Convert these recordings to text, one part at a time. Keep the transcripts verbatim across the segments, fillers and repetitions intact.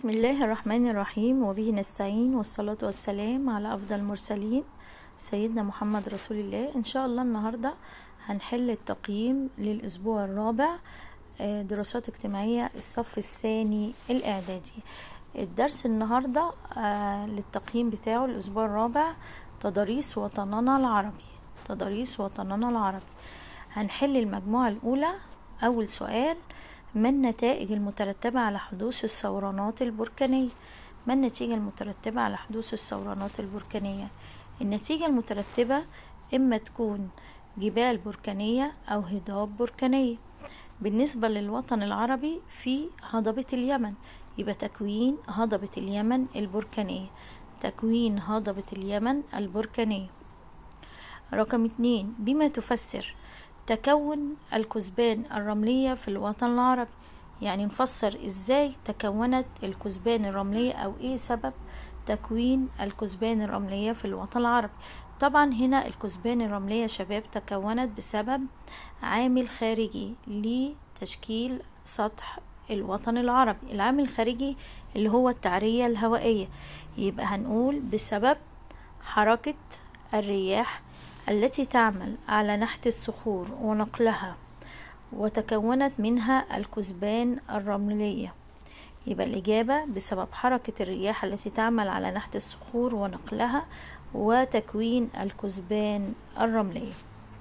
بسم الله الرحمن الرحيم، وبه نستعين، والصلاة والسلام على أفضل المرسلين سيدنا محمد رسول الله. إن شاء الله النهاردة هنحل التقييم للأسبوع الرابع دراسات اجتماعية الصف الثاني الإعدادي. الدرس النهاردة للتقييم بتاعه الأسبوع الرابع تضاريس وطننا العربي. تضاريس وطننا العربي هنحل المجموعة الأولى. أول سؤال: ما النتائج المترتبة على حدوث الثورانات البركانية؟ ما النتيجة المترتبة على حدوث الثورانات البركانية؟ النتيجة المترتبة إما تكون جبال بركانية أو هضاب بركانية. بالنسبة للوطن العربي في هضبة اليمن، يبقى تكوين هضبة اليمن البركانية. تكوين هضبة اليمن البركانية. رقم اتنين: بما تفسر تكون الكثبان الرملية في الوطن العربي. يعني نفسر ازاي تكونت الكثبان الرملية او ايه سبب تكوين الكثبان الرملية في الوطن العربي. طبعا هنا الكثبان الرملية شباب تكونت بسبب عامل خارجي لتشكيل سطح الوطن العربي. العامل الخارجي اللي هو التعرية الهوائية، يبقى هنقول بسبب حركة الرياح التي تعمل على نحت الصخور ونقلها، وتكونت منها الكثبان الرملية. يبقى الإجابة بسبب حركة الرياح التي تعمل على نحت الصخور ونقلها وتكوين الكثبان الرملية.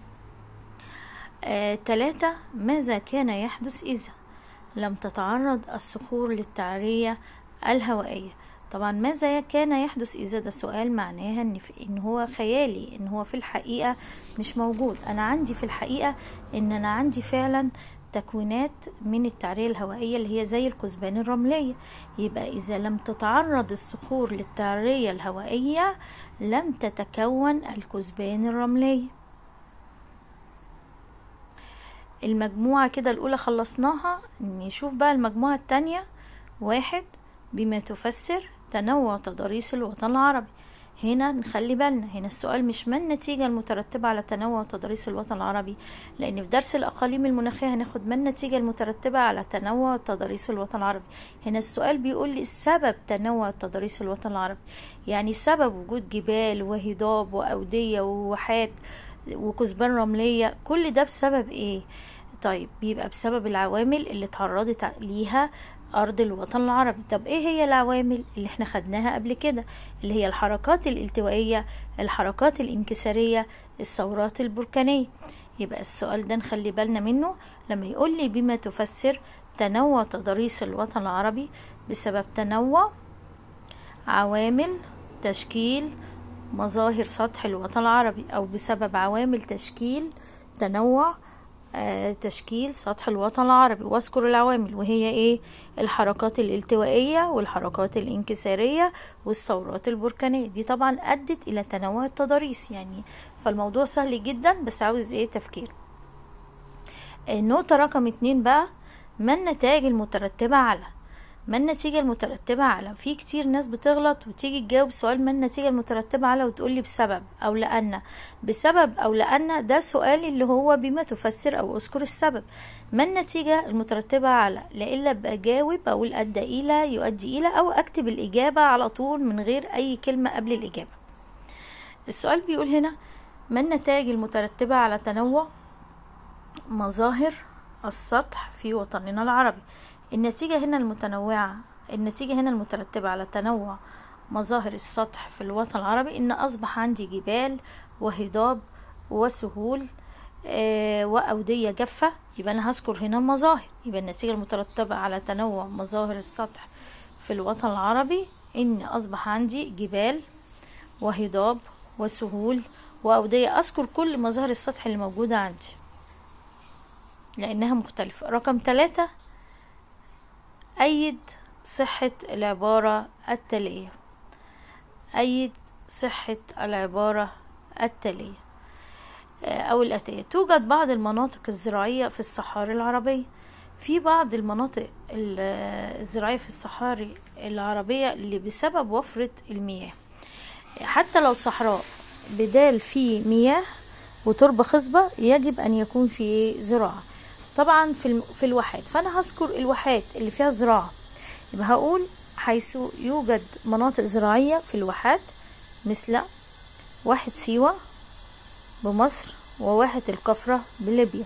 آه، ثلاثة: ماذا كان يحدث إذا لم تتعرض الصخور للتعرية الهوائية؟ طبعا ماذا كان يحدث إذا ده سؤال معناها إن, إن هو خيالي، إن هو في الحقيقة مش موجود. أنا عندي في الحقيقة إن أنا عندي فعلا تكوينات من التعرية الهوائية اللي هي زي الكثبان الرملية. يبقى إذا لم تتعرض الصخور للتعرية الهوائية لم تتكون الكثبان الرملية. المجموعة كده الأولى خلصناها، نشوف بقى المجموعة التانية. واحد: بما تفسر تنوع تضاريس الوطن العربي. هنا نخلي بالنا، هنا السؤال مش ما النتيجة المترتبة على تنوع تضاريس الوطن العربي، لأن في درس الأقاليم المناخية هناخد ما النتيجة المترتبة على تنوع تضاريس الوطن العربي. هنا السؤال بيقول لي السبب تنوع تضاريس الوطن العربي، يعني سبب وجود جبال وهضاب وأودية وواحات وكثبان رملية، كل ده بسبب ايه؟ طيب بيبقى بسبب العوامل اللي تعرضت ليها أرض الوطن العربي. طب إيه هي العوامل اللي احنا خدناها قبل كده؟ اللي هي الحركات الالتوائية، الحركات الانكسارية، الثورات البركانية. يبقى السؤال ده نخلي بالنا منه لما يقول لي بما تفسر تنوع تضاريس الوطن العربي بسبب تنوع عوامل تشكيل مظاهر سطح الوطن العربي، أو بسبب عوامل تشكيل تنوع آه تشكيل سطح الوطن العربي. واذكر العوامل وهي ايه؟ الحركات الالتوائية والحركات الانكسارية والثورات البركانية. دي طبعا ادت الى تنوع التضاريس، يعني فالموضوع سهل جدا بس عاوز ايه؟ تفكير. النقطة رقم اتنين بقى: ما النتائج المترتبة على ما النتيجة المترتبة على في كتير ناس بتغلط وتيجي تجاوب سؤال ما النتيجة المترتبة على وتقول لي بسبب أو لأن. بسبب أو لأن ده سؤال اللي هو بما تفسر أو أذكر السبب. ما النتيجة المترتبة على، لإلا بجاوب أقول أدى إلى، يؤدي إلى، أو أكتب الإجابة على طول من غير أي كلمة قبل الإجابة. السؤال بيقول هنا: ما النتائج المترتبة على تنوع مظاهر السطح في وطننا العربي؟ النتيجة هنا المتنوعة النتيجة هنا المترتبة على تنوع مظاهر السطح في الوطن العربي إن أصبح عندي جبال وهضاب وسهول آه وأودية جافة. يبقى أنا هذكر هنا المظاهر. يبقى النتيجة المترتبة على تنوع مظاهر السطح في الوطن العربي إن أصبح عندي جبال وهضاب وسهول وأودية. أذكر كل مظاهر السطح اللي موجودة عندي لأنها مختلفة. رقم ثلاثة: أيد صحة العبارة التالية. أيد صحة العبارة التالية أو الآتية: توجد بعض المناطق الزراعية في الصحاري العربية. في بعض المناطق الزراعية في الصحاري العربية اللي بسبب وفرة المياه، حتى لو صحراء بدال فيه مياه وتربة خصبة يجب أن يكون فيه زراعة. طبعا في في الواحات، فانا هذكر الواحات اللي فيها زراعه. يبقى هقول حيث يوجد مناطق زراعية في الواحات مثل واحة سيوة بمصر وواحة الكفرة بليبيا.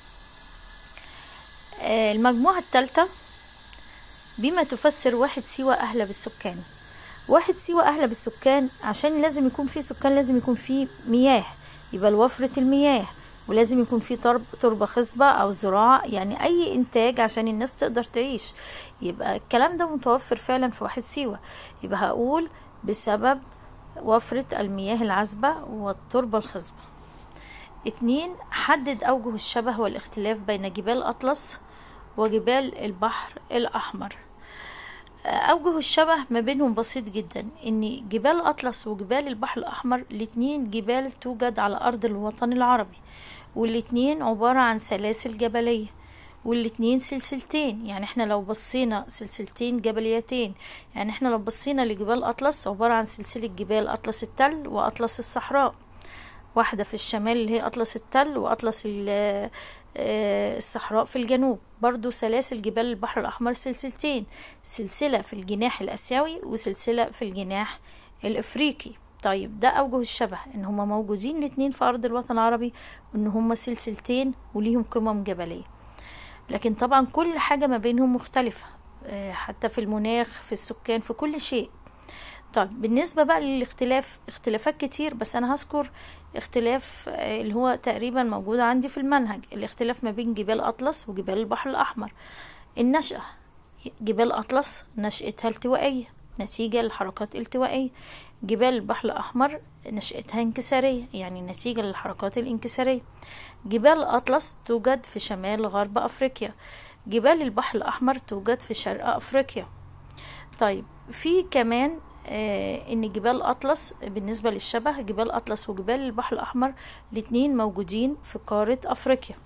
المجموعة الثالثة بما تفسر واحة سيوة أهلا بالسكان. واحة سيوة أهلا بالسكان عشان لازم يكون فيه سكان لازم يكون فيه مياه، يبقى وفرة المياه، ولازم يكون فيه تربة خصبة أو زراعة، يعني أي إنتاج عشان الناس تقدر تعيش. يبقى الكلام ده متوفر فعلا في واحة سيوة. يبقى هقول بسبب وفرة المياه العذبة والتربة الخصبة. اتنين، حدد أوجه الشبه والاختلاف بين جبال أطلس وجبال البحر الأحمر. أوجه الشبه ما بينهم بسيط جدا، إن جبال أطلس وجبال البحر الأحمر الاتنين جبال توجد على أرض الوطن العربي، والاتنين عبارة عن سلاسل جبلية، والاتنين سلسلتين. يعني احنا لو بصينا سلسلتين جبليتين، يعني احنا لو بصينا لجبال أطلس عبارة عن سلسلة جبال أطلس التل وأطلس الصحراء، واحدة في الشمال اللي هي أطلس التل وأطلس الصحراء في الجنوب. برضو سلاسل جبال البحر الأحمر سلسلتين، سلسلة في الجناح الأسيوي وسلسلة في الجناح الأفريقي. طيب ده أوجه الشبه، إن هما موجودين الاتنين في أرض الوطن العربي، وإن هما سلسلتين وليهم قمم جبلية. لكن طبعا كل حاجة ما بينهم مختلفة، حتى في المناخ، في السكان، في كل شيء. طيب بالنسبة بقى للاختلاف، اختلافات كتير، بس أنا هذكر اختلاف اللي هو تقريبا موجود عندي في المنهج. الاختلاف ما بين جبال أطلس وجبال البحر الأحمر. النشأة، جبال أطلس نشأتها التوائية نتيجة للحركات الالتوائية، جبال البحر الأحمر نشأتها انكسارية، يعني نتيجة للحركات الانكسارية. جبال أطلس توجد في شمال غرب أفريقيا، جبال البحر الأحمر توجد في شرق أفريقيا. طيب في كمان آه ان جبال أطلس بالنسبة للشبه، جبال أطلس وجبال البحر الأحمر الاتنين موجودين في قارة أفريقيا.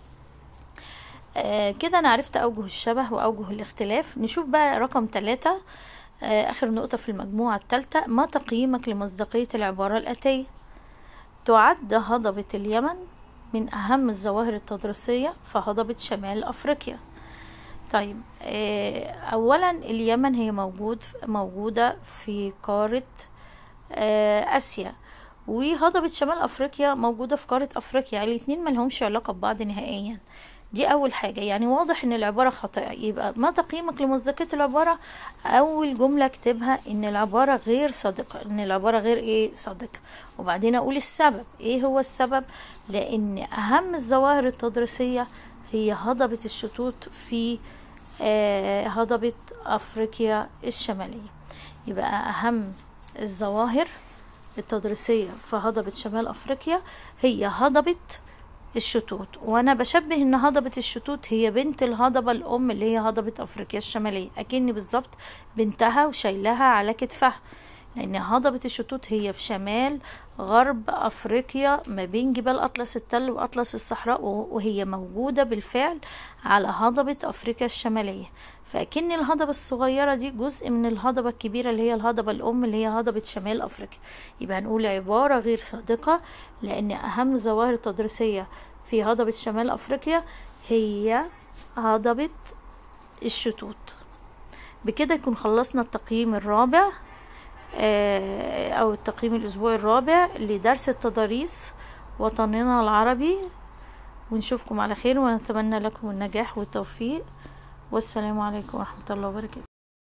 آه كده أنا عرفت أوجه الشبه وأوجه الاختلاف. نشوف بقى رقم ثلاثة، آه آخر نقطة في المجموعة الثالثة. ما تقييمك لمصداقية العبارة الآتية؟ تعد هضبة اليمن من أهم الظواهر التضاريسية في هضبة شمال أفريقيا. طيب اولا اليمن هي موجود موجودة في قارة اسيا، وهضبة شمال افريقيا موجودة في قارة افريقيا، يعني الاتنين ما لهمش علاقة ببعض نهائيا. دي اول حاجة، يعني واضح ان العبارة خاطئة. يبقى ما تقييمك لمصداقية العبارة، اول جملة اكتبها ان العبارة غير صادقة، ان العبارة غير ايه صادقة. وبعدين اقول السبب. ايه هو السبب؟ لان اهم الظواهر التضاريسية هي هضبة الشطوط في آه هضبة أفريقيا الشمالية. يبقى أهم الظواهر التضاريسية في هضبة شمال أفريقيا هي هضبة الشطوط، وأنا بشبه إن هضبة الشطوط هي بنت الهضبة الأم اللي هي هضبة أفريقيا الشمالية، أكني بالظبط بنتها وشايلها على كتفها، لأن هضبة الشطوط هي في شمال غرب أفريقيا ما بين جبال أطلس التل وأطلس الصحراء، وهي موجودة بالفعل على هضبة أفريقيا الشمالية. فأكن الهضبة الصغيرة دي جزء من الهضبة الكبيرة اللي هي الهضبة الأم اللي هي هضبة شمال أفريقيا. يبقى هنقول عبارة غير صادقة، لأن أهم ظواهر التضاريسية في هضبة شمال أفريقيا هي هضبة الشطوط. بكده يكون خلصنا التقييم الرابع او التقييم الاسبوعي الرابع لدرس التضاريس وطننا العربي، ونشوفكم على خير ونتمنى لكم النجاح والتوفيق، والسلام عليكم ورحمة الله وبركاته.